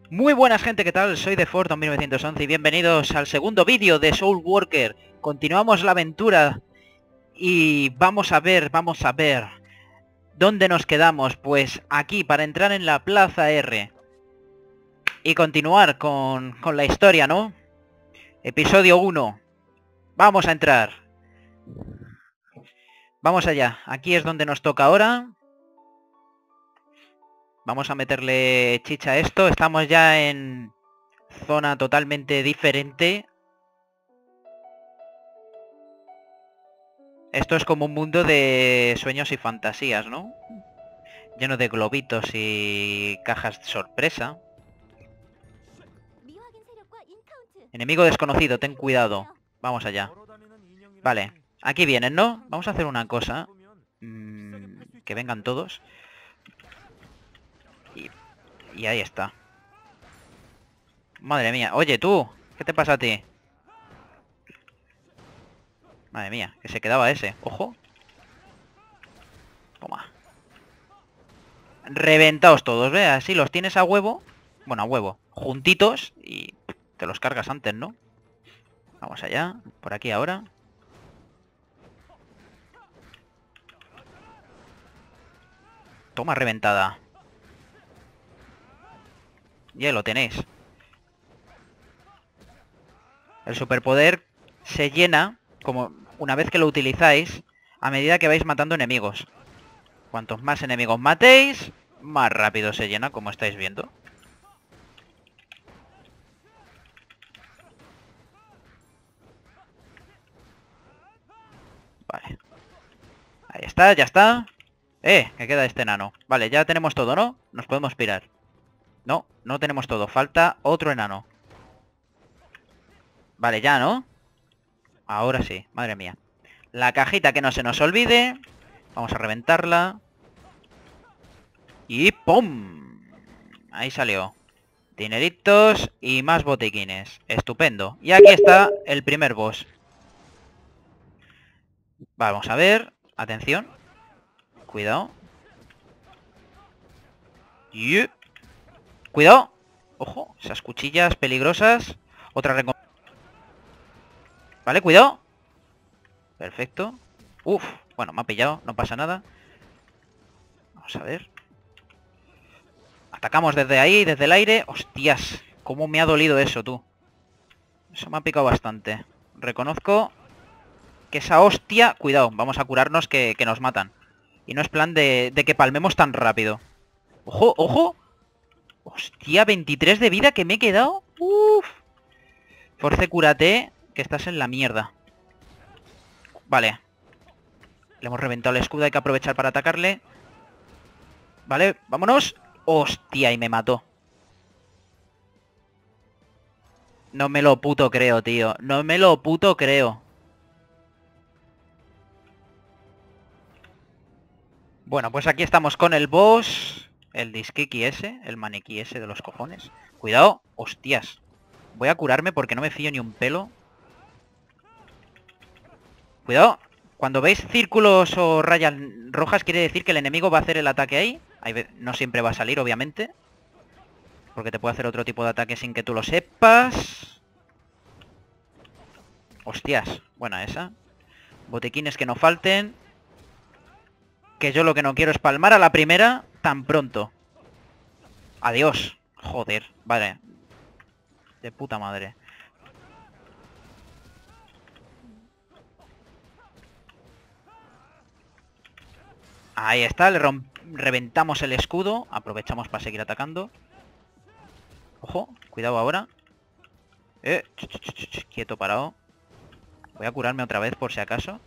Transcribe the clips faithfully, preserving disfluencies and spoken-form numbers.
Muy buenas gente, ¿qué tal? Soy TheForton mil novecientos once y bienvenidos al segundo vídeo de Soul Walker. Continuamos la aventura y vamos a ver, vamos a ver ¿dónde nos quedamos? Pues aquí, para entrar en la Plaza R y continuar con, con la historia, ¿no? Episodio uno. Vamos a entrar. Vamos allá. Aquí es donde nos toca ahora. Vamos a meterle chicha a esto. Estamos ya en zona totalmente diferente. Esto es como un mundo de sueños y fantasías, ¿no? Lleno de globitos y cajas de sorpresa. Enemigo desconocido, ten cuidado. Vamos allá. Vale, aquí vienen, ¿no? Vamos a hacer una cosa. Mm, que vengan todos. Y, y ahí está. Madre mía. Oye, tú. ¿Qué te pasa a ti? Madre mía, que se quedaba ese. Ojo. Toma. Reventaos todos, ¿ve? Así los tienes a huevo. Bueno, a huevo. Juntitos y te los cargas antes, ¿no? Vamos allá. Por aquí ahora. Toma reventada. Ya lo tenéis. El superpoder se llena, como una vez que lo utilizáis, a medida que vais matando enemigos. Cuantos más enemigos matéis, más rápido se llena, como estáis viendo. Vale. Ahí está, ya está. Eh, que queda este enano. Vale, ya tenemos todo, ¿no? Nos podemos pirar. No, no tenemos todo. Falta otro enano. Vale, ya, ¿no? Ahora sí, madre mía. La cajita que no se nos olvide. Vamos a reventarla. Y ¡pum! Ahí salió. Dineritos y más botiquines. Estupendo. Y aquí está el primer boss. Vamos a ver. Atención. Cuidado. Y... Cuidado. Ojo, esas cuchillas peligrosas. Otra recompensa. Vale, cuidado. Perfecto. Uf, bueno, me ha pillado, no pasa nada. Vamos a ver. Atacamos desde ahí, desde el aire. Hostias, cómo me ha dolido eso, tú. Eso me ha picado bastante. Reconozco que esa hostia... Cuidado, vamos a curarnos que, que nos matan. Y no es plan de, de que palmemos tan rápido. ¡Ojo, ojo! Hostia, veintitrés de vida que me he quedado. Uf. Force, cúrate, que estás en la mierda. Vale. Le hemos reventado el escudo, hay que aprovechar para atacarle. Vale, vámonos. Hostia, y me mató. No me lo puto creo, tío. No me lo puto creo. Bueno, pues aquí estamos con el boss. El disquiki ese, el maniquí ese de los cojones. Cuidado, hostias. Voy a curarme porque no me fío ni un pelo. Cuidado. Cuando veis círculos o rayas rojas quiere decir que el enemigo va a hacer el ataque ahí. ahí no siempre va a salir, obviamente. Porque te puede hacer otro tipo de ataque sin que tú lo sepas. Hostias, buena esa. Botiquines que no falten. Que yo lo que no quiero es palmar a la primera tan pronto. Adiós. Joder, vale. De puta madre. Ahí está, le reventamos el escudo. Aprovechamos para seguir atacando. Ojo, cuidado ahora. Eh, ch -ch -ch -ch, quieto, parado. Voy a curarme otra vez por si acaso.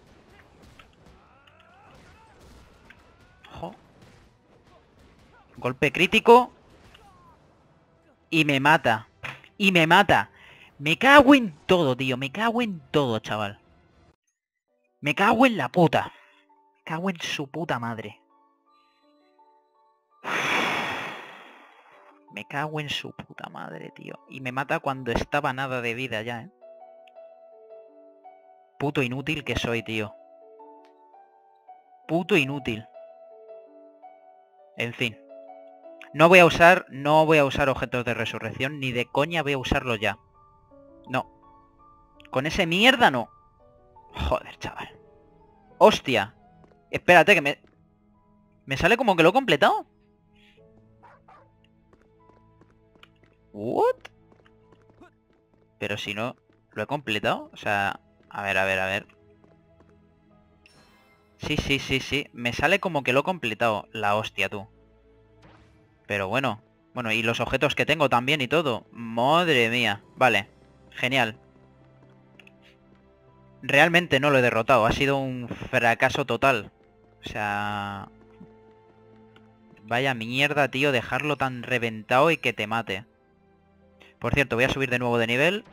Ojo. Golpe crítico. Y me mata. Y me mata. Me cago en todo, tío. Me cago en todo, chaval. Me cago en la puta. Me cago en su puta madre. Me cago en su puta madre, tío. Y me mata cuando estaba nada de vida ya, ¿eh? Puto inútil que soy, tío. Puto inútil. En fin. No voy a usar, no voy a usar objetos de resurrección, ni de coña voy a usarlo ya. No. Con ese mierda no. Joder, chaval. Hostia. Espérate que me... ¿Me sale como que lo he completado? ¿What? Pero si no... ¿Lo he completado? O sea... A ver, a ver, a ver. Sí, sí, sí, sí. Me sale como que lo he completado. La hostia, tú. Pero bueno. Bueno, y los objetos que tengo también y todo. Madre mía. Vale. Genial. Realmente no lo he derrotado. Ha sido un fracaso total. O sea... Vaya mierda, tío. Dejarlo tan reventado y que te mate. Por cierto, voy a subir de nuevo de nivel.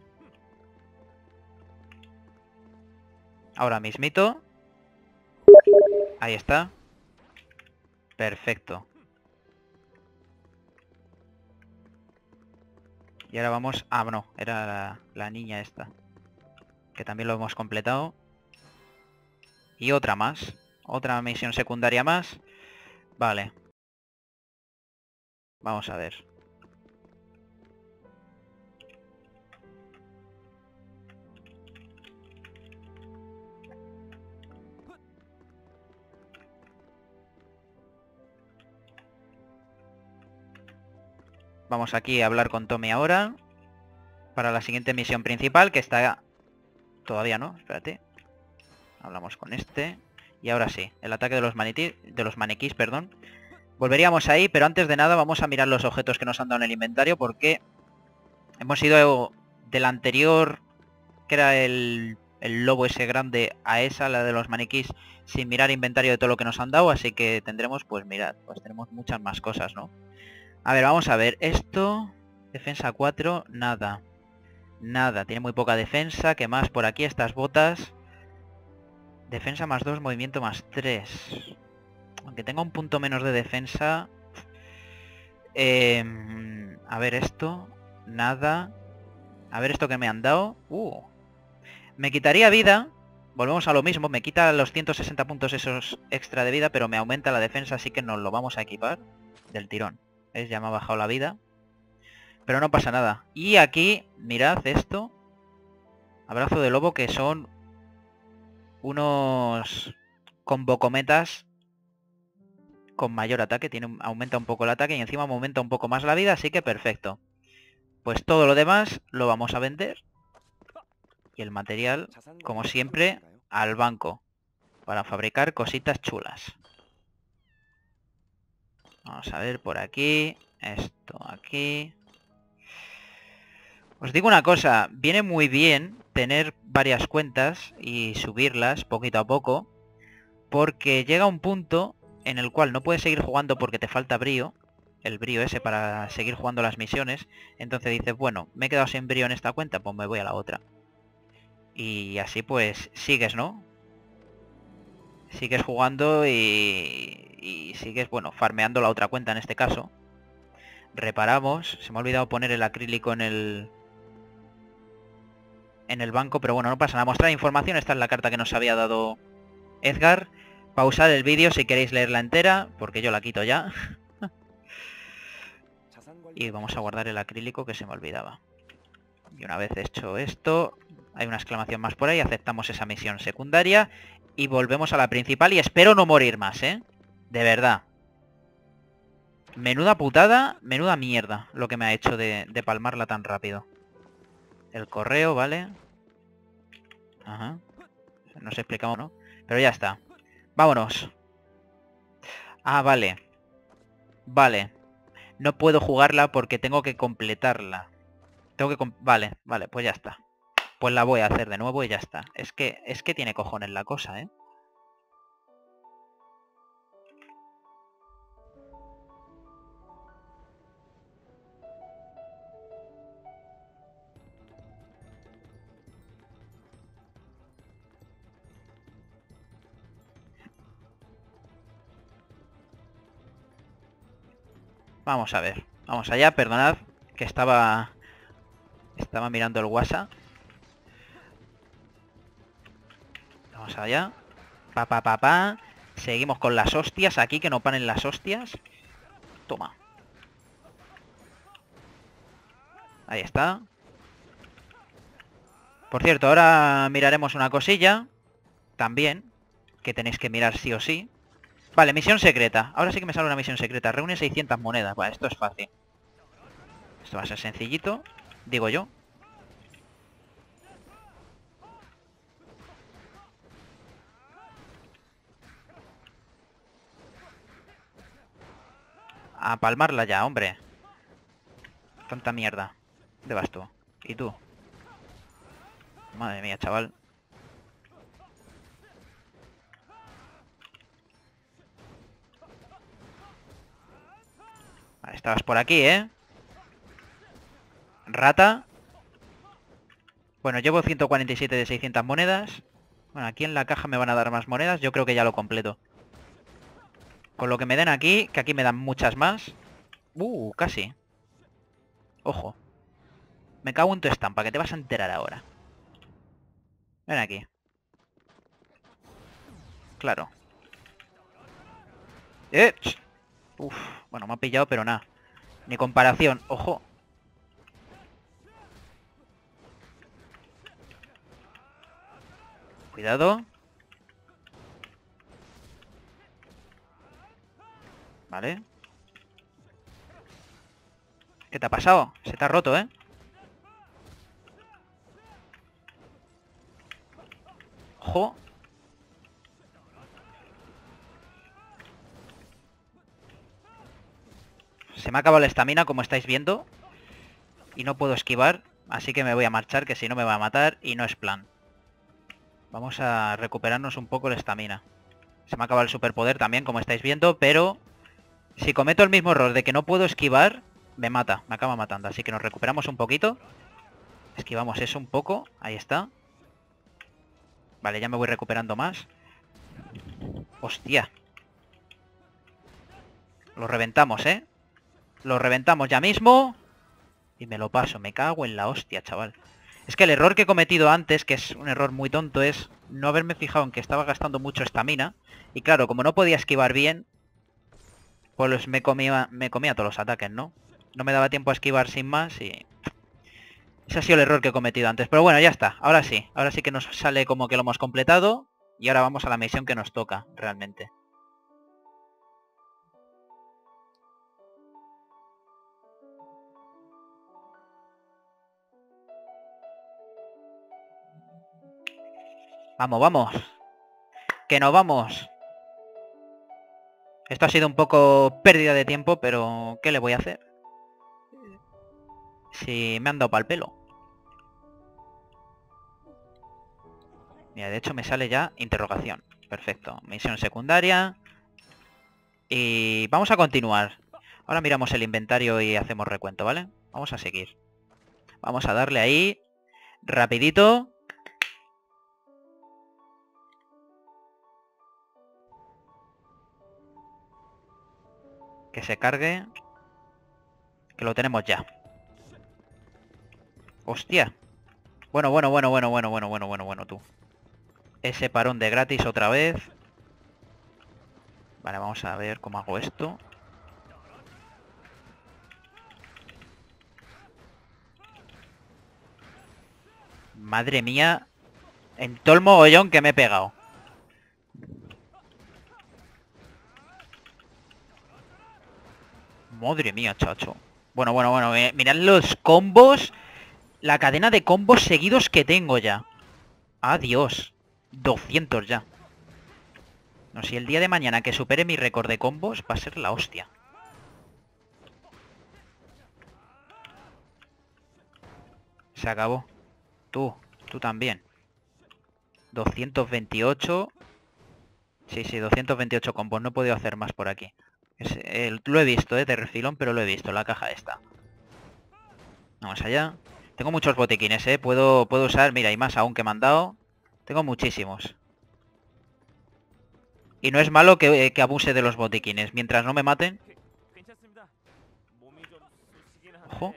Ahora mismito. Ahí está. Perfecto. Y ahora vamos... Ah, no. Era la, la niña esta. Que también lo hemos completado. Y otra más. Otra misión secundaria más. Vale. Vamos a ver. Vamos aquí a hablar con Tommy ahora. Para la siguiente misión principal, que está... Todavía no, espérate. Hablamos con este. Y ahora sí, el ataque de los, manití... de los maniquís, perdón. Volveríamos ahí, pero antes de nada vamos a mirar los objetos que nos han dado en el inventario, porque hemos ido del anterior, que era el, el lobo ese grande, a esa, la de los maniquís, sin mirar inventario de todo lo que nos han dado, así que tendremos, pues mirad, pues tenemos muchas más cosas, ¿no? A ver, vamos a ver, esto, defensa cuatro, nada, nada, tiene muy poca defensa, ¿qué más por aquí? Estas botas, defensa más dos, movimiento más tres, aunque tenga un punto menos de defensa, eh, a ver esto, nada, a ver esto que me han dado, uh, me quitaría vida, volvemos a lo mismo, me quita los ciento sesenta puntos esos extra de vida, pero me aumenta la defensa, así que nos lo vamos a equipar del tirón. ¿Ves? Ya me ha bajado la vida. Pero no pasa nada. Y aquí, mirad esto. Abrazo de lobo, que son unos convocometas con mayor ataque. Tiene, aumenta un poco el ataque y encima me aumenta un poco más la vida, así que perfecto. Pues todo lo demás lo vamos a vender. Y el material, como siempre, al banco. Para fabricar cositas chulas. Vamos a ver por aquí. Esto aquí. Os digo una cosa, viene muy bien tener varias cuentas y subirlas poquito a poco, porque llega un punto en el cual no puedes seguir jugando porque te falta brío, el brío ese para seguir jugando las misiones, entonces dices, bueno, me he quedado sin brío en esta cuenta, pues me voy a la otra. Y así pues sigues, ¿no? Sigues jugando y, y sigues, bueno, farmeando la otra cuenta en este caso. Reparamos, se me ha olvidado poner el acrílico en el... en el banco, pero bueno, no pasa nada. Mostrar información, esta es la carta que nos había dado Edgar. Pausar el vídeo si queréis leerla entera, porque yo la quito ya. Y vamos a guardar el acrílico que se me olvidaba. Y una vez hecho esto, hay una exclamación más por ahí, aceptamos esa misión secundaria y volvemos a la principal y espero no morir más, ¿eh? De verdad. Menuda putada, menuda mierda lo que me ha hecho de, de palmarla tan rápido. El correo, ¿vale? Ajá. Nos explicamos, ¿no? Pero ya está. Vámonos. Ah, vale. Vale. No puedo jugarla porque tengo que completarla. Tengo que... Com vale, vale, pues ya está. Pues la voy a hacer de nuevo y ya está. Es que, es que tiene cojones la cosa, ¿eh? Vamos a ver. Vamos allá, perdonad que estaba... Estaba mirando el WhatsApp. Vamos allá. Pa, pa, pa, pa. Seguimos con las hostias aquí, que no paren las hostias. Toma. Ahí está. Por cierto, ahora miraremos una cosilla. También. Que tenéis que mirar sí o sí. Vale, misión secreta. Ahora sí que me sale una misión secreta. Reúne seiscientas monedas. Vale, esto es fácil. Esto va a ser sencillito. Digo yo. A palmarla ya, hombre. Tanta mierda. ¿Dónde vas tú? ¿Y tú? Madre mía, chaval. Vale, estabas por aquí, ¿eh? Rata. Bueno, llevo ciento cuarenta y siete de seiscientas monedas. Bueno, aquí en la caja me van a dar más monedas. Yo creo que ya lo completo. Con lo que me den aquí, que aquí me dan muchas más. Uh, casi. Ojo. Me cago en tu estampa, que te vas a enterar ahora. Ven aquí. Claro. ¡Eh! Uf, bueno, me ha pillado, pero nada. Ni comparación. Ojo. Cuidado. Vale. ¿Qué te ha pasado? Se te ha roto, ¿eh? Ojo. Se me ha acabado la estamina, como estáis viendo. Y no puedo esquivar. Así que me voy a marchar, que si no me va a matar. Y no es plan. Vamos a recuperarnos un poco la estamina. Se me acaba el superpoder también, como estáis viendo. Pero si cometo el mismo error de que no puedo esquivar, me mata. Me acaba matando. Así que nos recuperamos un poquito. Esquivamos eso un poco. Ahí está. Vale, ya me voy recuperando más. Hostia. Lo reventamos, ¿eh? Lo reventamos ya mismo. Y me lo paso. Me cago en la hostia, chaval. Es que el error que he cometido antes, que es un error muy tonto, es no haberme fijado en que estaba gastando mucho estamina. Y claro, como no podía esquivar bien, pues me comía, me comía todos los ataques, ¿no? No me daba tiempo a esquivar sin más y... Ese ha sido el error que he cometido antes. Pero bueno, ya está. Ahora sí. Ahora sí que nos sale como que lo hemos completado. Y ahora vamos a la misión que nos toca, realmente. Vamos, vamos. Que nos vamos. Esto ha sido un poco pérdida de tiempo, pero ¿qué le voy a hacer? Si me han dado pa'l pelo. Mira, de hecho me sale ya interrogación. Perfecto. Misión secundaria. Y vamos a continuar. Ahora miramos el inventario y hacemos recuento, ¿vale? Vamos a seguir. Vamos a darle ahí. Rapidito. Que se cargue. Que lo tenemos ya. Hostia. Bueno, bueno, bueno, bueno, bueno, bueno, bueno, bueno, bueno, tú. Ese parón de gratis otra vez. Vale, vamos a ver cómo hago esto. Madre mía. En todo el mogollón que me he pegado. Madre mía, chacho. Bueno, bueno, bueno. Eh, mirad los combos. La cadena de combos seguidos que tengo ya. Adiós. doscientos ya. No sé, si el día de mañana que supere mi récord de combos va a ser la hostia. Se acabó. Tú, tú también. doscientos veintiocho. Sí, sí, doscientos veintiocho combos. No he podido hacer más por aquí. Es, eh, lo he visto, eh, de refilón, pero lo he visto. La caja esta. Vamos allá. Tengo muchos botiquines, eh. Puedo, puedo usar... Mira, hay más aún que me han dado. Tengo muchísimos. Y no es malo que, eh, que abuse de los botiquines. Mientras no me maten. Ojo.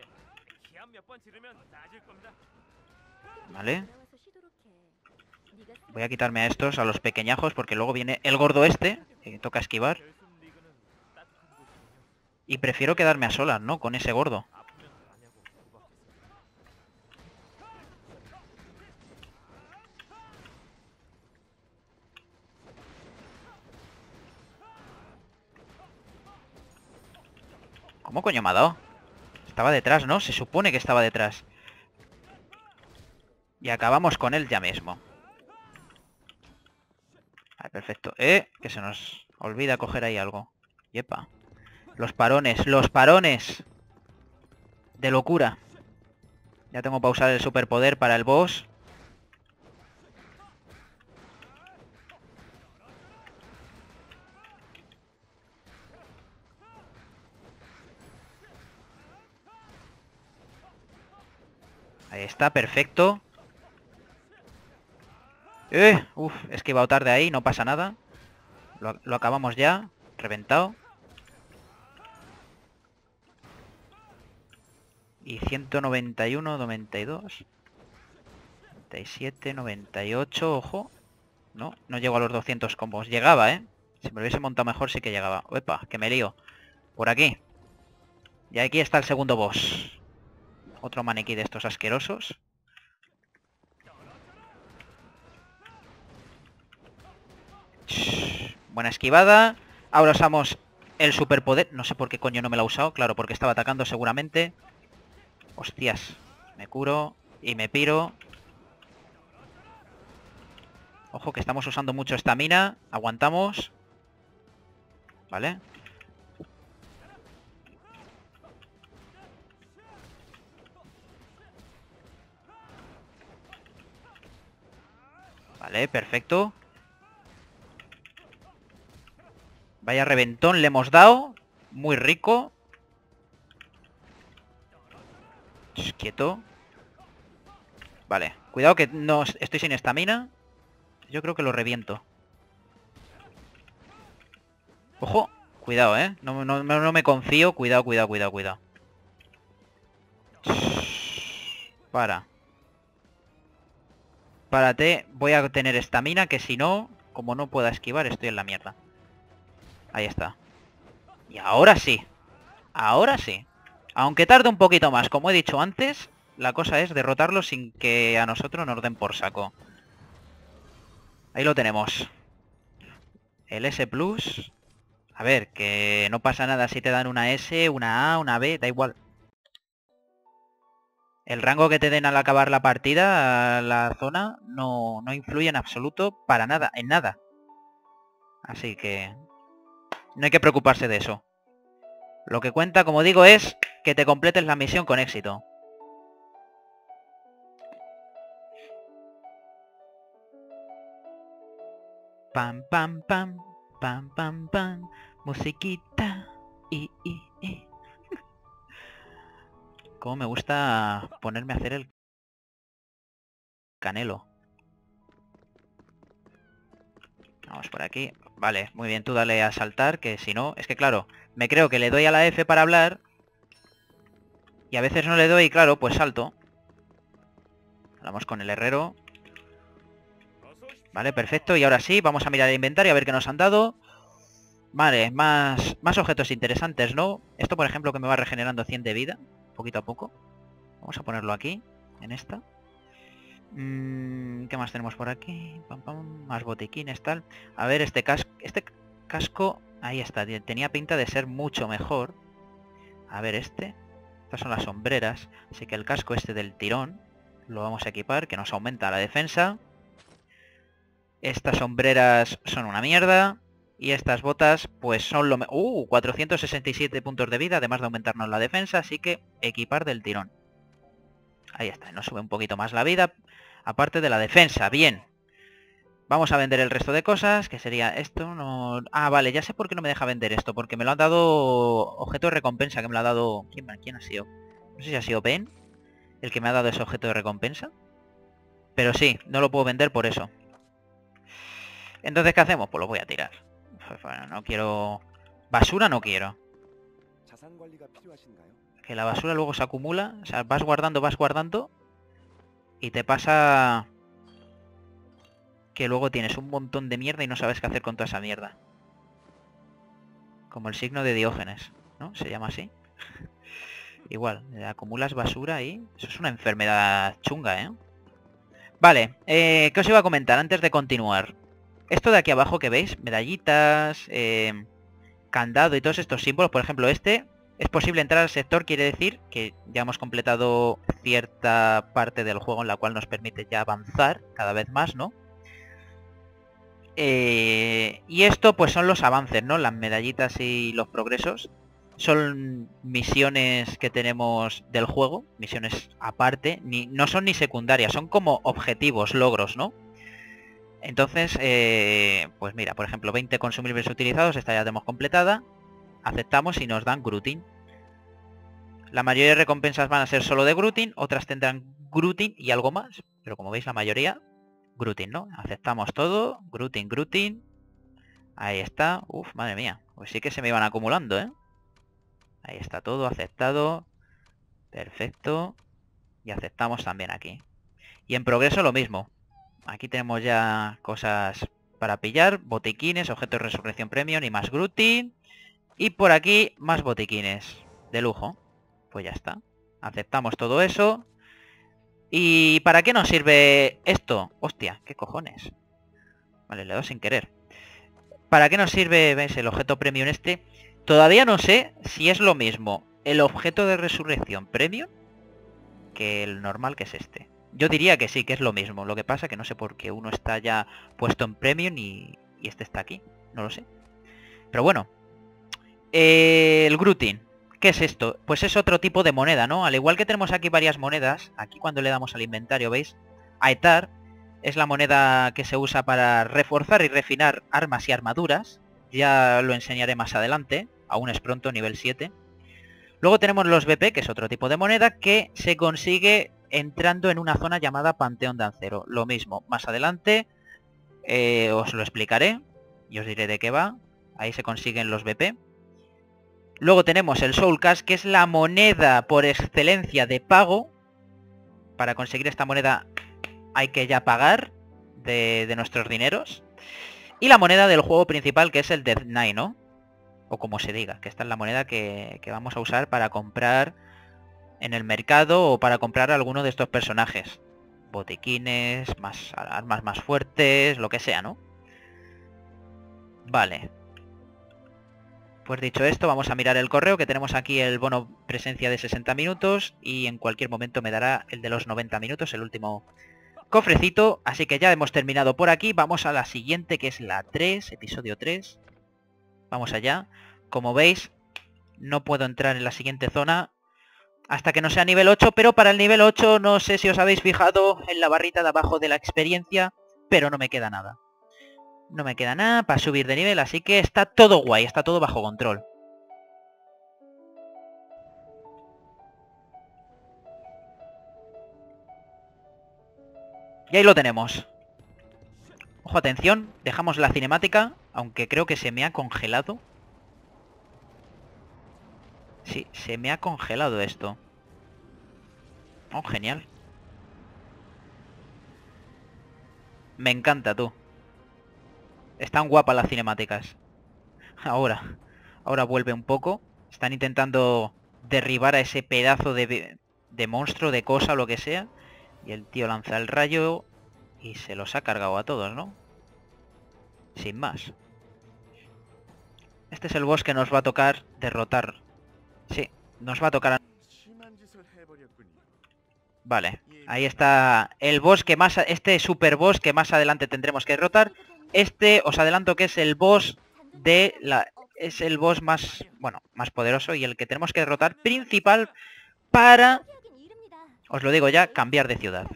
Vale. Voy a quitarme a estos, a los pequeñajos, porque luego viene el gordo este, que toca esquivar. Y prefiero quedarme a solas, ¿no? Con ese gordo. ¿Cómo coño me ha dado? Estaba detrás, ¿no? Se supone que estaba detrás. Y acabamos con él ya mismo. Vale, perfecto. Eh, que se nos olvida coger ahí algo. Yepa. Los parones, los parones. De locura. Ya tengo para usar el superpoder para el boss. Ahí está, perfecto. Eh, uf, es que iba tarde ahí, no pasa nada. Lo, lo acabamos ya. Reventado. Y ciento noventa y uno, noventa y dos. noventa y siete, noventa y ocho, ojo. No, no llego a los doscientos combos. Llegaba, ¿eh? Si me lo hubiese montado mejor sí que llegaba. Uepa, que me lío. Por aquí. Y aquí está el segundo boss. Otro maniquí de estos asquerosos. Shhh, buena esquivada. Ahora usamos el superpoder. No sé por qué coño no me lo ha usado. Claro, porque estaba atacando seguramente. Hostias. Me curo y me piro. Ojo que estamos usando mucho estamina. Aguantamos. Vale. Vale, perfecto. Vaya reventón le hemos dado. Muy rico. Shh, quieto. Vale, cuidado que no estoy sin estamina. Yo creo que lo reviento. Ojo, cuidado, eh. No, no, no me confío. Cuidado, cuidado, cuidado, cuidado. Shh, para. Párate. Voy a tener estamina, que si no, como no pueda esquivar, estoy en la mierda. Ahí está. Y ahora sí. Ahora sí. Aunque tarde un poquito más, como he dicho antes, la cosa es derrotarlo sin que a nosotros nos den por saco. Ahí lo tenemos. El S plus. A ver, que no pasa nada si te dan una S, una A, una B, da igual. El rango que te den al acabar la partida, la zona, no, no influye en absoluto para nada, en nada. Así que no hay que preocuparse de eso. Lo que cuenta, como digo, es que te completes la misión con éxito. Pam, pam, pam, pam, pam, pam, musiquita, y, y, y. Cómo me gusta ponerme a hacer el canelo. Vamos por aquí. Vale, muy bien, tú dale a saltar, que si no... Es que claro, me creo que le doy a la F para hablar. Y a veces no le doy, claro, pues salto. Vamos con el herrero. Vale, perfecto. Y ahora sí, vamos a mirar el inventario a ver qué nos han dado. Vale, más, más objetos interesantes, ¿no? Esto, por ejemplo, que me va regenerando cien de vida, poquito a poco. Vamos a ponerlo aquí, en esta. Mm, ¿qué más tenemos por aquí? Pam, pam, más botiquines, tal. A ver, este casco... Este casco... Ahí está, tenía pinta de ser mucho mejor. A ver, este... Estas son las sombreras. Así que el casco este del tirón lo vamos a equipar, que nos aumenta la defensa. Estas sombreras son una mierda. Y estas botas, pues son lo... ¡Uh! cuatrocientos sesenta y siete puntos de vida, además de aumentarnos la defensa. Así que equipar del tirón. Ahí está, nos sube un poquito más la vida. Aparte de la defensa, bien. Vamos a vender el resto de cosas, que sería esto, no... Ah, vale, ya sé por qué no me deja vender esto, porque me lo han dado objeto de recompensa, que me lo ha dado... ¿Quién, quién ha sido? No sé si ha sido Ben, el que me ha dado ese objeto de recompensa. Pero sí, no lo puedo vender por eso. Entonces, ¿qué hacemos? Pues lo voy a tirar. Bueno, no quiero... Basura no quiero. Que la basura luego se acumula, o sea, vas guardando, vas guardando... Y te pasa... que luego tienes un montón de mierda y no sabes qué hacer con toda esa mierda. Como el signo de Diógenes, ¿no? Se llama así. Igual, acumulas basura ahí. Eso es una enfermedad chunga, ¿eh? Vale, eh, ¿qué os iba a comentar antes de continuar? Esto de aquí abajo que veis, medallitas, eh, candado y todos estos símbolos, por ejemplo este, Es posible entrar al sector, quiere decir que ya hemos completado cierta parte del juego en la cual nos permite ya avanzar cada vez más, ¿no? Eh, y esto pues son los avances, ¿no? Las medallitas y los progresos. Son misiones que tenemos del juego, misiones aparte, ni, no son ni secundarias, son como objetivos, logros, ¿no? Entonces, eh, pues mira, por ejemplo, veinte consumibles utilizados, esta ya la tenemos completada. Aceptamos y nos dan Grutin. La mayoría de recompensas van a ser solo de Grutin, otras tendrán Grutin y algo más, pero como veis la mayoría, Grutin, ¿no? Aceptamos todo, Grutin, Grutin. Ahí está. Uf, madre mía, pues sí que se me iban acumulando, ¿eh? Ahí está todo aceptado. Perfecto. Y aceptamos también aquí. Y en progreso lo mismo. Aquí tenemos ya cosas para pillar. Botiquines, objetos de resurrección premium y más Grutin. Y por aquí más botiquines. De lujo. Pues ya está. Aceptamos todo eso. ¿Y para qué nos sirve esto? Hostia, ¿qué cojones? Vale, le doy sin querer. ¿Para qué nos sirve, ves, el objeto premium este? Todavía no sé si es lo mismo el objeto de resurrección premium que el normal, que es este. Yo diría que sí, que es lo mismo. Lo que pasa que no sé por qué uno está ya puesto en premium y, y este está aquí. No lo sé. Pero bueno. Eh, el Grutin. ¿Qué es esto? Pues es otro tipo de moneda, ¿no? Al igual que tenemos aquí varias monedas, aquí cuando le damos al inventario, ¿veis? Aetar es la moneda que se usa para reforzar y refinar armas y armaduras. Ya lo enseñaré más adelante, aún es pronto, nivel siete. Luego tenemos los B P, que es otro tipo de moneda, que se consigue entrando en una zona llamada Panteón Dancero. Lo mismo, más adelante eh, os lo explicaré y os diré de qué va. Ahí se consiguen los B P. Luego tenemos el Soul Cash, que es la moneda por excelencia de pago. Para conseguir esta moneda hay que ya pagar de, de nuestros dineros. Y la moneda del juego principal, que es el Death Knight, ¿no? O como se diga, que esta es la moneda que, que vamos a usar para comprar en el mercado o para comprar a alguno de estos personajes. Botiquines, más armas más fuertes, lo que sea, ¿no? Vale. Pues dicho esto, vamos a mirar el correo, que tenemos aquí el bono presencia de sesenta minutos y en cualquier momento me dará el de los noventa minutos, el último cofrecito. Así que ya hemos terminado por aquí. Vamos a la siguiente, que es la tres, episodio tres. Vamos allá. Como veis, no puedo entrar en la siguiente zona hasta que no sea nivel ocho, pero para el nivel ocho no sé si os habéis fijado en la barrita de abajo de la experiencia, pero no me queda nada. No me queda nada para subir de nivel, así que está todo guay, está todo bajo control. Y ahí lo tenemos. Ojo, atención, dejamos la cinemática, aunque creo que se me ha congelado. Sí, se me ha congelado esto. Oh, genial. Me encanta, tú. Están guapas las cinemáticas. Ahora, ahora vuelve un poco. Están intentando derribar a ese pedazo de, de monstruo, de cosa, lo que sea. Y el tío lanza el rayo y se los ha cargado a todos, ¿no? Sin más. Este es el boss que nos va a tocar derrotar. Sí, nos va a tocar a... Vale, ahí está el boss que más... Este super boss que más adelante tendremos que derrotar. Este, os adelanto que es el boss de la... Es el boss más, bueno, más poderoso y el que tenemos que derrotar principal para... Os lo digo ya, cambiar de ciudad.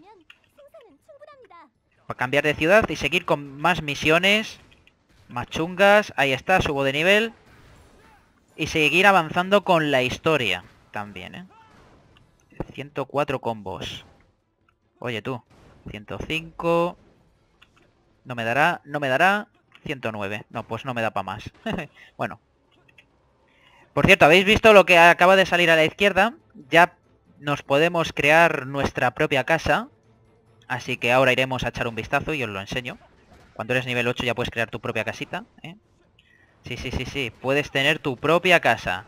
Para cambiar de ciudad y seguir con más misiones, más chungas. Ahí está, subo de nivel. Y seguir avanzando con la historia también, ¿eh? ciento cuatro combos. Oye tú, ciento cinco. No me dará, no me dará. ciento nueve. No, pues no me da para más. Bueno. Por cierto, ¿habéis visto lo que acaba de salir a la izquierda? Ya nos podemos crear nuestra propia casa. Así que ahora iremos a echar un vistazo y os lo enseño. Cuando eres nivel ocho ya puedes crear tu propia casita, ¿eh? Sí, sí, sí, sí. Puedes tener tu propia casa.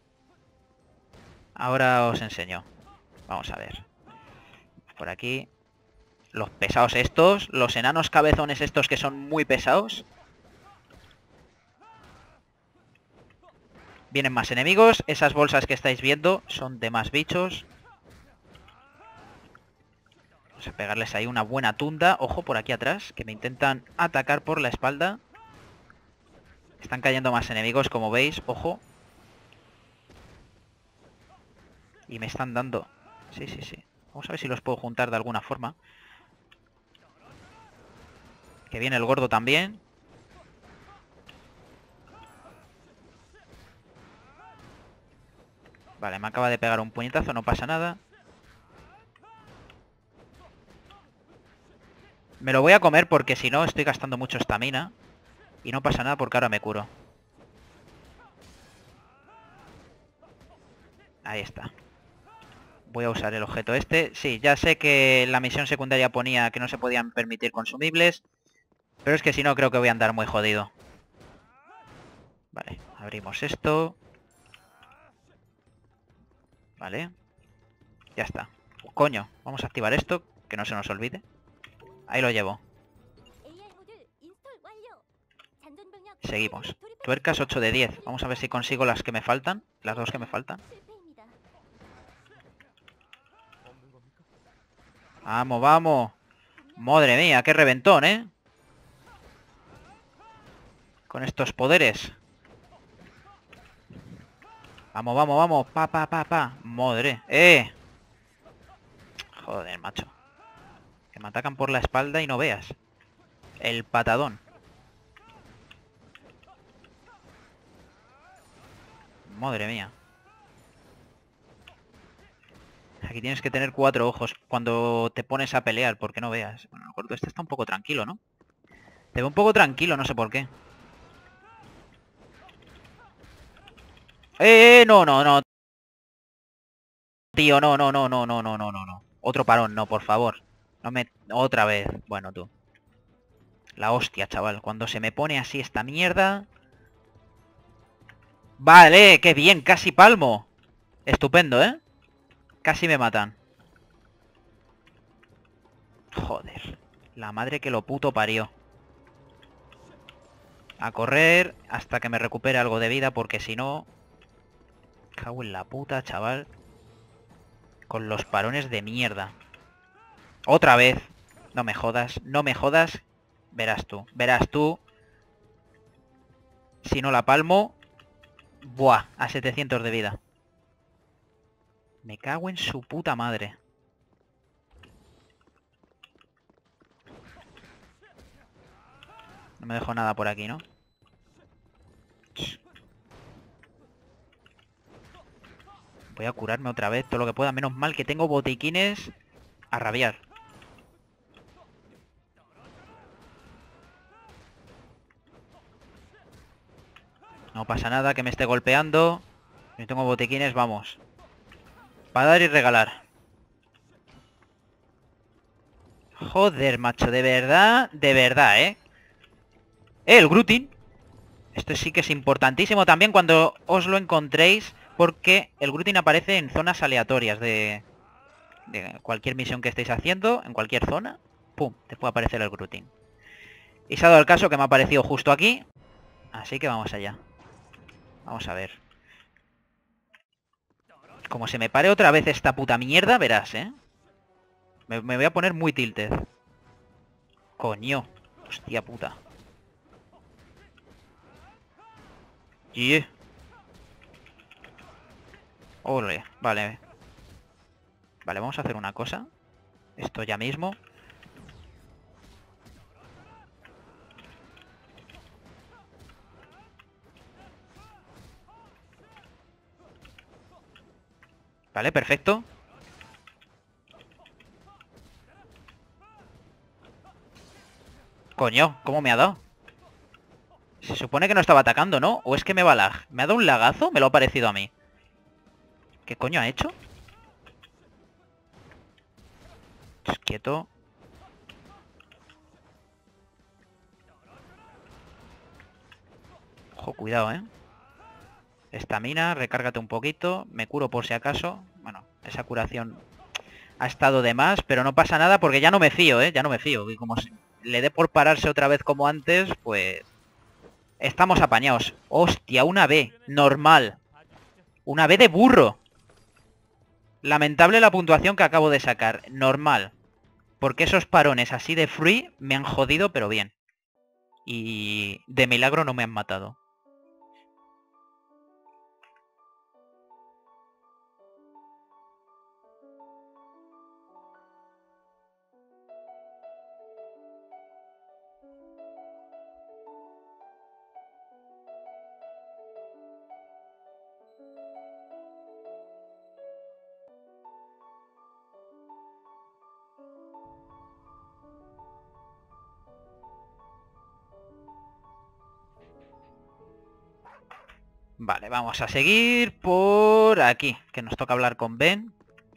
Ahora os enseño. Vamos a ver. Por aquí. Los pesados estos. Los enanos cabezones estos que son muy pesados. Vienen más enemigos. Esas bolsas que estáis viendo son de más bichos. Vamos a pegarles ahí una buena tunda. Ojo por aquí atrás, que me intentan atacar por la espalda. Están cayendo más enemigos, como veis. Ojo. Y me están dando... Sí, sí, sí. Vamos a ver si los puedo juntar de alguna forma. Que viene el gordo también. Vale, me acaba de pegar un puñetazo, no pasa nada. Me lo voy a comer porque si no estoy gastando mucho estamina. Y no pasa nada porque ahora me curo. Ahí está. Voy a usar el objeto este. Sí, ya sé que la misión secundaria ponía que no se podían permitir consumibles. Pero es que si no creo que voy a andar muy jodido. Vale, abrimos esto. Vale. Ya está. Oh, coño, vamos a activar esto, que no se nos olvide. Ahí lo llevo. Seguimos. Tuercas ocho de diez. Vamos a ver si consigo las que me faltan. Las dos que me faltan. Vamos, vamos. Madre mía, qué reventón, ¿eh? Con estos poderes. Vamos, vamos, vamos. Pa, pa, pa, pa. Madre. ¡Eh! Joder, macho. Que me atacan por la espalda y no veas. El patadón. Madre mía. Aquí tienes que tener cuatro ojos cuando te pones a pelear, porque no veas. Bueno, el gordo este está un poco tranquilo, ¿no? Te veo un poco tranquilo, no sé por qué. ¡Eh! No, no, no. Tío, no, no, no, no, no, no, no, no, no. Otro parón, no, por favor. No me... Otra vez. Bueno, tú. La hostia, chaval. Cuando se me pone así esta mierda... Vale, qué bien, casi palmo. Estupendo, ¿eh? Casi me matan. Joder. La madre que lo puto parió. A correr hasta que me recupere algo de vida, porque si no... Cago en la puta, chaval. Con los parones de mierda. Otra vez. No me jodas, no me jodas. Verás tú, verás tú. Si no la palmo... Buah, a setecientos de vida. Me cago en su puta madre. No me dejo nada por aquí, ¿no? Voy a curarme otra vez todo lo que pueda. Menos mal que tengo botiquines a rabiar. No pasa nada que me esté golpeando. Si tengo botiquines, vamos. Para dar y regalar. Joder, macho, de verdad, de verdad, ¿eh? ¡Eh, el Grutin! Esto sí que es importantísimo también cuando os lo encontréis, porque el Grutin aparece en zonas aleatorias de, de cualquier misión que estéis haciendo, en cualquier zona. ¡Pum! Te puede aparecer el Grutin. Y se ha dado el caso que me ha aparecido justo aquí. Así que vamos allá. Vamos a ver. Como se me pare otra vez esta puta mierda, verás, ¿eh? Me, me voy a poner muy tilted. Coño. Hostia puta. Yeah. Ole, vale. Vale, vamos a hacer una cosa. Esto ya mismo. Vale, perfecto. Coño, ¿cómo me ha dado? Se supone que no estaba atacando, ¿no? ¿O es que me va lag? ¿Me ha dado un lagazo? Me lo ha parecido a mí. ¿Qué coño ha hecho? Quieto. Ojo, cuidado, ¿eh? Estamina, recárgate un poquito. Me curo por si acaso. Bueno, esa curación ha estado de más, pero no pasa nada porque ya no me fío, ¿eh? Ya no me fío. Y como le dé por pararse otra vez como antes, pues... Estamos apañados. Hostia, una B. Normal. Una B de burro. Lamentable la puntuación que acabo de sacar. Normal. Porque esos parones así de free me han jodido, pero bien. Y de milagro no me han matado. Vale, vamos a seguir por aquí, que nos toca hablar con Ben.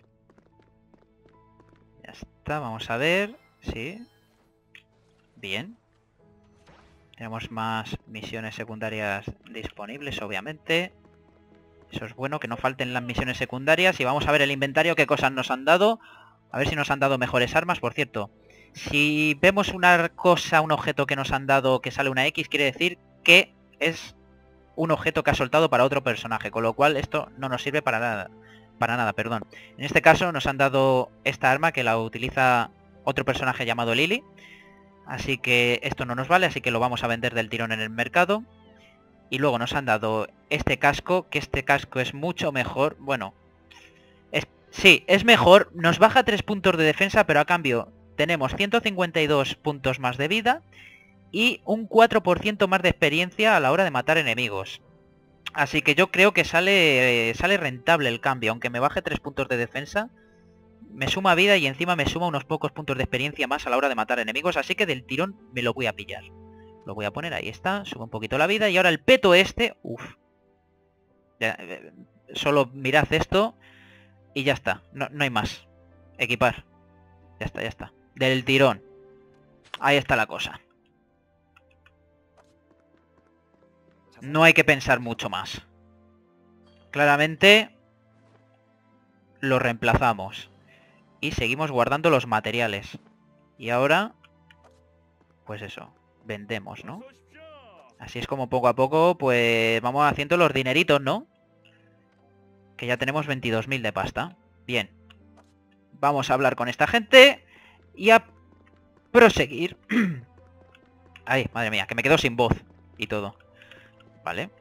Ya está, vamos a ver. Sí. Bien. Tenemos más misiones secundarias disponibles, obviamente. Eso es bueno, que no falten las misiones secundarias. Y vamos a ver el inventario, qué cosas nos han dado. A ver si nos han dado mejores armas. Por cierto, si vemos una cosa, un objeto que nos han dado que sale una X, quiere decir que es un objeto que ha soltado para otro personaje, con lo cual esto no nos sirve para nada, para nada, perdón. En este caso nos han dado esta arma que la utiliza otro personaje llamado Lily, así que esto no nos vale, así que lo vamos a vender del tirón en el mercado. Y luego nos han dado este casco, que este casco es mucho mejor, bueno, es, sí, es mejor, nos baja tres puntos de defensa, pero a cambio tenemos ciento cincuenta y dos puntos más de vida y un cuatro por ciento más de experiencia a la hora de matar enemigos. Así que yo creo que sale, eh, sale rentable el cambio, aunque me baje tres puntos de defensa, me suma vida y encima me suma unos pocos puntos de experiencia más a la hora de matar enemigos, así que del tirón me lo voy a pillar. Lo voy a poner, ahí está, sube un poquito la vida y ahora el peto este, uff. Eh, solo mirad esto y ya está, no, no hay más. Equipar. Ya está, ya está. Del tirón. Ahí está la cosa. No hay que pensar mucho más. Claramente lo reemplazamos. Y seguimos guardando los materiales. Y ahora, pues eso, vendemos, ¿no? Así es como poco a poco, pues vamos haciendo los dineritos, ¿no? Que ya tenemos veintidós mil de pasta. Bien. Vamos a hablar con esta gente y a proseguir. Ay, madre mía, que me quedo sin voz y todo. Vale.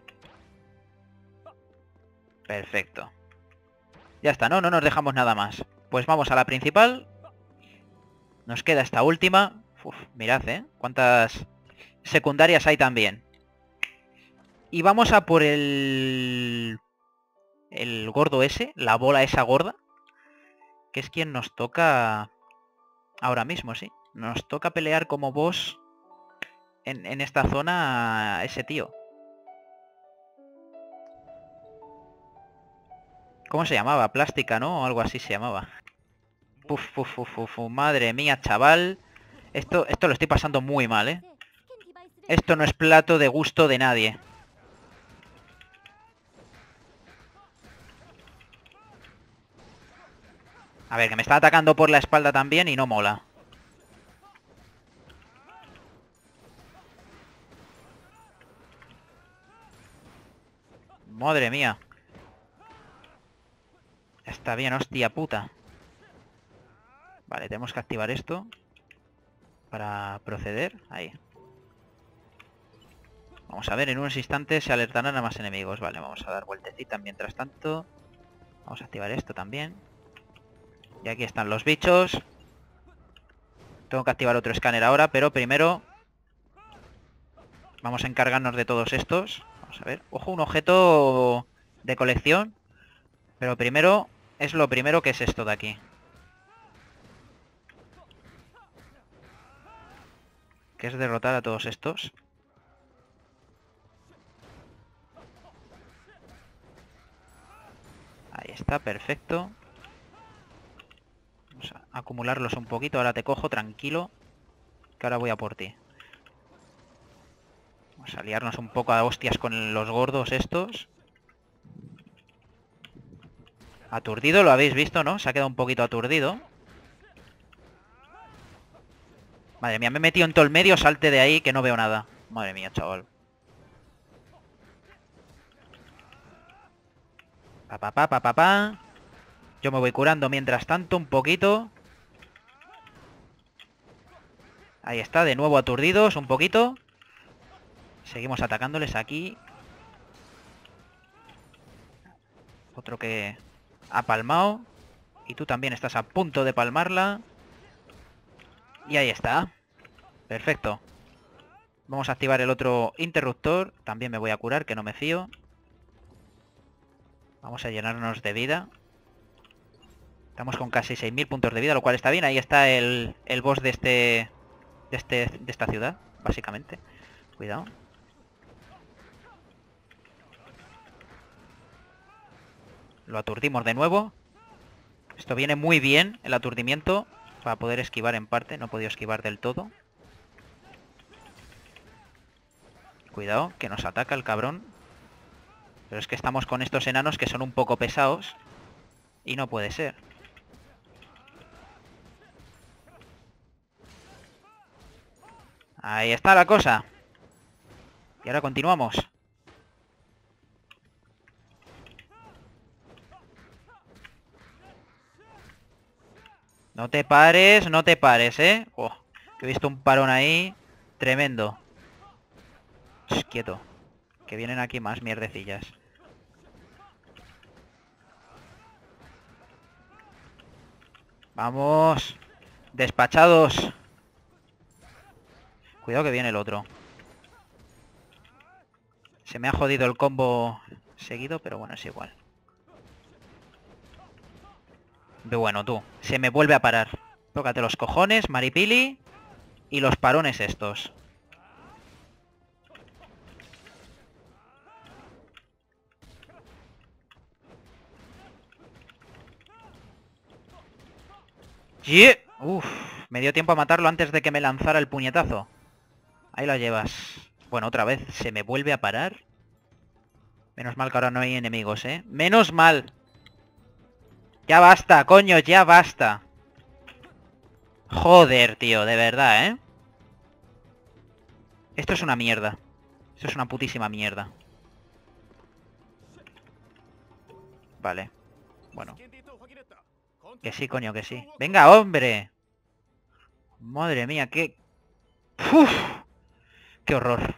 Perfecto. Ya está, ¿no? No nos dejamos nada más. Pues vamos a la principal. Nos queda esta última. Uf, mirad, ¿eh? Cuántas secundarias hay también. Y vamos a por el... El gordo ese, la bola esa gorda. Que es quien nos toca... Ahora mismo, sí. Nos toca pelear como boss en, en esta zona a ese tío. ¿Cómo se llamaba? Plástica, ¿no? O algo así se llamaba. Puf, puf, puf, puf, puf. Madre mía, chaval. Esto, esto lo estoy pasando muy mal, ¿eh? Esto no es plato de gusto de nadie. A ver, que me está atacando por la espalda también y no mola. Madre mía. Está bien, hostia puta. Vale, tenemos que activar esto para proceder. Ahí. Vamos a ver, en unos instantes se alertarán a más enemigos. Vale, vamos a dar vueltecita mientras tanto. Vamos a activar esto también. Y aquí están los bichos. Tengo que activar otro escáner ahora, pero primero vamos a encargarnos de todos estos. Vamos a ver. Ojo, un objeto de colección. Pero primero es lo primero que es esto de aquí. Que es derrotar a todos estos. Ahí está, perfecto. Vamos a acumularlos un poquito. Ahora te cojo, tranquilo. Que ahora voy a por ti. Vamos a liarnos un poco a hostias con los gordos estos. Aturdido, lo habéis visto, ¿no? Se ha quedado un poquito aturdido. Madre mía, me he metido en todo el medio, salte de ahí que no veo nada. Madre mía, chaval. Pa, pa, pa, pa, pa, pa. Yo me voy curando mientras tanto un poquito. Ahí está, de nuevo aturdidos un poquito. Seguimos atacándoles aquí. Otro que ha palmado. Y tú también estás a punto de palmarla. Y ahí está. Perfecto. Vamos a activar el otro interruptor. También me voy a curar, que no me fío. Vamos a llenarnos de vida. Estamos con casi seis mil puntos de vida, lo cual está bien. Ahí está el, el boss de este, de este de esta ciudad, básicamente. Cuidado. Lo aturdimos de nuevo. Esto viene muy bien, el aturdimiento, para poder esquivar en parte. No he podido esquivar del todo. Cuidado, que nos ataca el cabrón. Pero es que estamos con estos enanos que son un poco pesados. Y no puede ser. Ahí está la cosa. Y ahora continuamos. No te pares, no te pares, ¿eh? Oh, he visto un parón ahí. Tremendo. Shh, quieto. Que vienen aquí más mierdecillas. Vamos. Despachados. Cuidado que viene el otro. Se me ha jodido el combo seguido, pero bueno, es igual. Pero bueno, tú. Se me vuelve a parar. Tócate los cojones, Maripili. Y los parones estos. Yeah. Uf, me dio tiempo a matarlo antes de que me lanzara el puñetazo. Ahí lo llevas. Bueno, otra vez. ¿Se me vuelve a parar? Menos mal que ahora no hay enemigos, ¿eh? ¡Menos mal! Ya basta, coño, ya basta. Joder, tío, de verdad, ¿eh? Esto es una mierda. Esto es una putísima mierda. Vale. Bueno. Que sí, coño, que sí. ¡Venga, hombre! Madre mía, qué... ¡Uf! ¡Qué horror!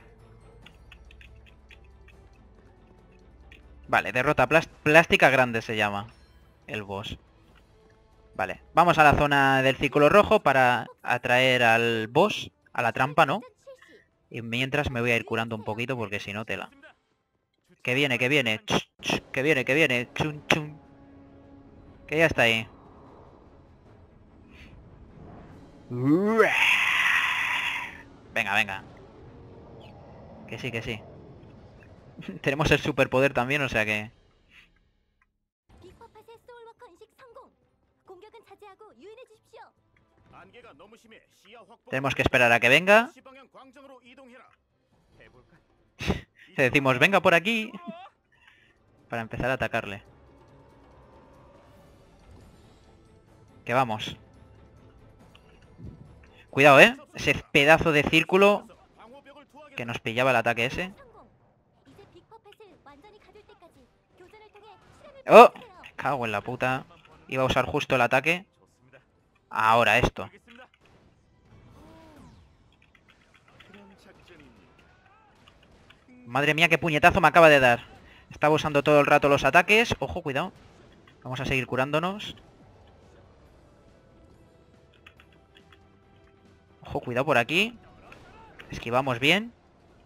Vale, derrota plástica grande se llama el boss. Vale, vamos a la zona del círculo rojo para atraer al boss, a la trampa, ¿no? Y mientras me voy a ir curando un poquito porque si no tela. Que viene, que viene. Ch, ch, que viene, que viene. Chun, chun. Que ya está ahí. Venga, venga. Que sí, que sí. Tenemos el superpoder también, o sea que... Tenemos que esperar a que venga. Le decimos, venga por aquí. Para empezar a atacarle. Que vamos. Cuidado, ¿eh? Ese pedazo de círculo que nos pillaba el ataque ese. ¡Oh! Me cago en la puta. Iba a usar justo el ataque. Ahora esto. Madre mía, qué puñetazo me acaba de dar. Estaba usando todo el rato los ataques. Ojo, cuidado. Vamos a seguir curándonos. Ojo, cuidado por aquí. Esquivamos bien.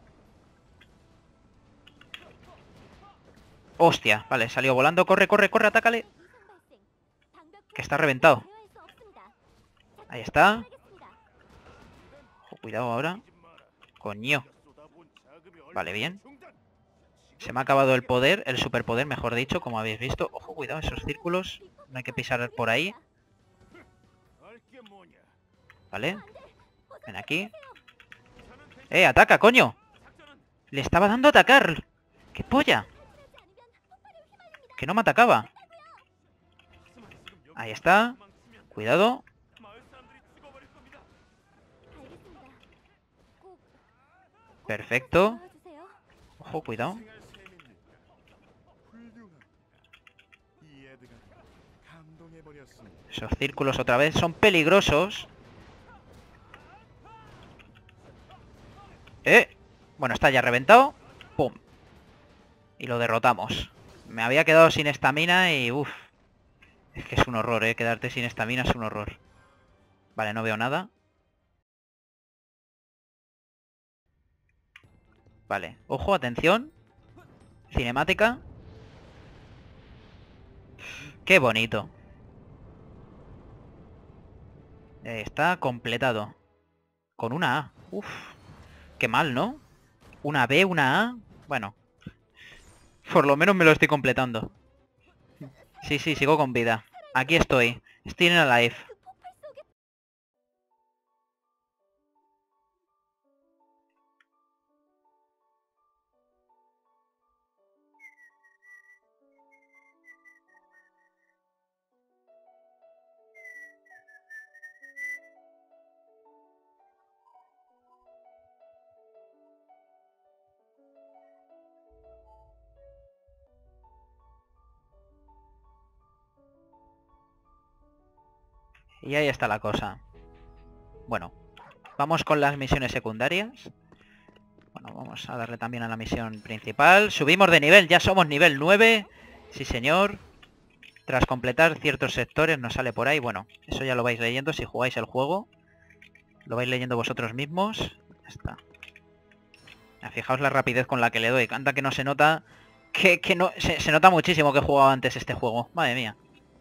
Hostia, vale, salió volando. Corre, corre, corre, atácale. Que está reventado. Ahí está. Ojo, cuidado ahora. Coño. Vale, bien. Se me ha acabado el poder, el superpoder, mejor dicho, como habéis visto. Ojo, cuidado, esos círculos. No hay que pisar por ahí. Vale. Ven aquí. ¡Eh, ataca, coño! Le estaba dando a atacar. ¡Qué polla! Que no me atacaba. Ahí está. Cuidado. Perfecto. Ojo, cuidado. Esos círculos otra vez son peligrosos. Eh. Bueno, está ya reventado. Pum. Y lo derrotamos. Me había quedado sin estamina y uff. Es que es un horror, eh. Quedarte sin estamina es un horror. Vale, no veo nada. Vale. Ojo, atención. Cinemática. Qué bonito. Está completado. Con una A. Uf. Qué mal, ¿no? Una B, una A. Bueno. Por lo menos me lo estoy completando. Sí, sí, sigo con vida. Aquí estoy. Still alive. Y ahí está la cosa. Bueno, vamos con las misiones secundarias. Bueno, vamos a darle también a la misión principal. Subimos de nivel, ya somos nivel nueve. Sí, señor. Tras completar ciertos sectores nos sale por ahí. Bueno, eso ya lo vais leyendo si jugáis el juego. Lo vais leyendo vosotros mismos. Ya está. Ya, fijaos la rapidez con la que le doy. Anda que no se nota... Que, que no... Se, se nota muchísimo que he jugado antes este juego. Madre mía.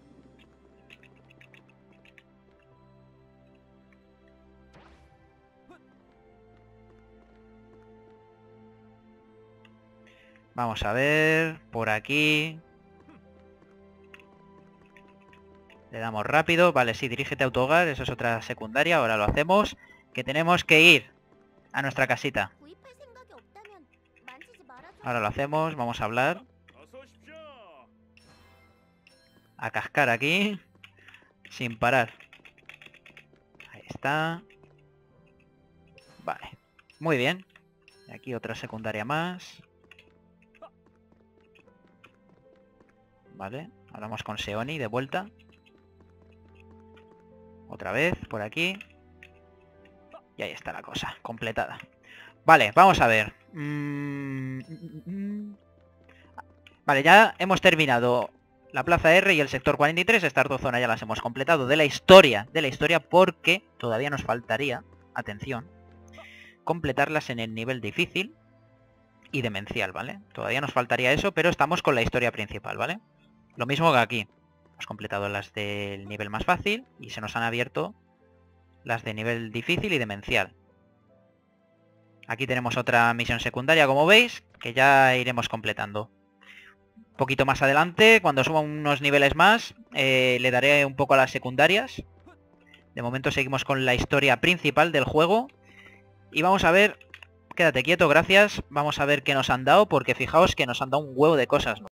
Vamos a ver... Por aquí... Le damos rápido. Vale, sí, dirígete a autogar. Eso es otra secundaria. Ahora lo hacemos. Que tenemos que ir a nuestra casita. Ahora lo hacemos. Vamos a hablar. A cascar aquí. Sin parar. Ahí está. Vale. Muy bien. Y aquí otra secundaria más. Vale. Hablamos con Seoni de vuelta. Otra vez, por aquí. Y ahí está la cosa, completada. Vale, vamos a ver. Mm, mm, mm. Vale, ya hemos terminado la Plaza R y el sector cuarenta y tres. Estas dos zonas ya las hemos completado de la historia. De la historia porque todavía nos faltaría, atención, completarlas en el nivel difícil y demencial, ¿vale? Todavía nos faltaría eso, pero estamos con la historia principal, ¿vale? Lo mismo que aquí. Hemos completado las del nivel más fácil y se nos han abierto las de nivel difícil y demencial. Aquí tenemos otra misión secundaria, como veis, que ya iremos completando. Un poquito más adelante, cuando suba unos niveles más, eh, le daré un poco a las secundarias. De momento seguimos con la historia principal del juego. Y vamos a ver... Quédate quieto, gracias. Vamos a ver qué nos han dado, porque fijaos que nos han dado un huevo de cosas, ¿no?